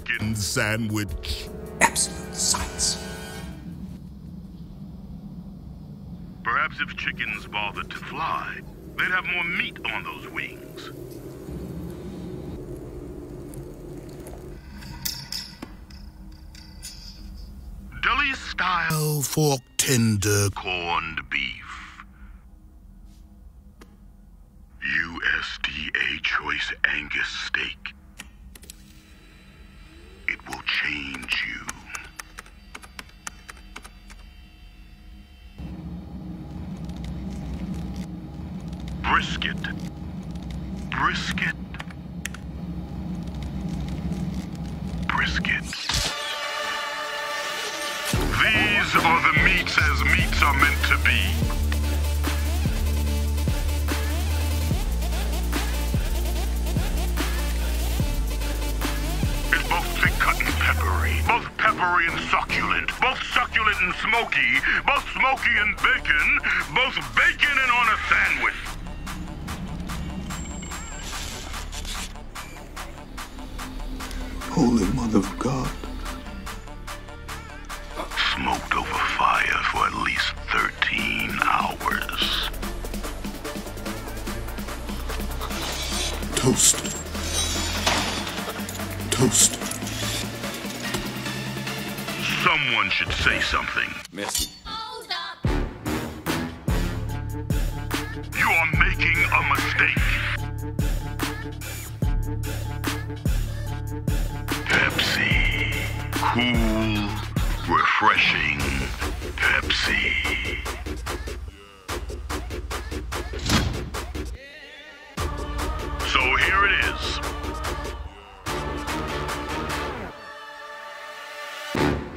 chicken sandwich. Absolute science. Perhaps if chickens bothered to fly, they'd have more meat on those wings. Deli-style fork tender corned beef. USDA choice Angus steak. It will change you. Brisket. Brisket. Brisket. These are the meats as meats are meant to be. It's both thick-cut and peppery. Both peppery and succulent. Both succulent and smoky. Both smoky and bacon. Both bacon and on a sandwich. Holy Mother of God. Smoked over fire for at least 13 hours. Toast. Toast. Someone should say something. Merci. Hold up. You are making a mistake. Pepsi. Cool, refreshing Pepsi. So here it is.